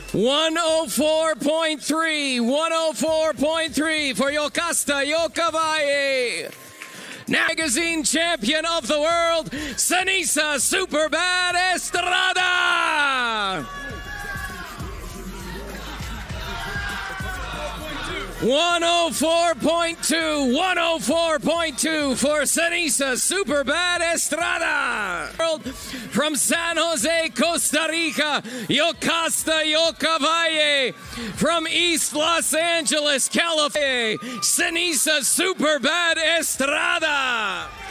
104.3 for Yokasta Valle. Magazine champion of the world, Seniesa Estrada. 104.2 for Seniesa Estrada. From San Jose, Costa Rica, Yokasta Valle. From East Los Angeles, California, Seniesa Estrada.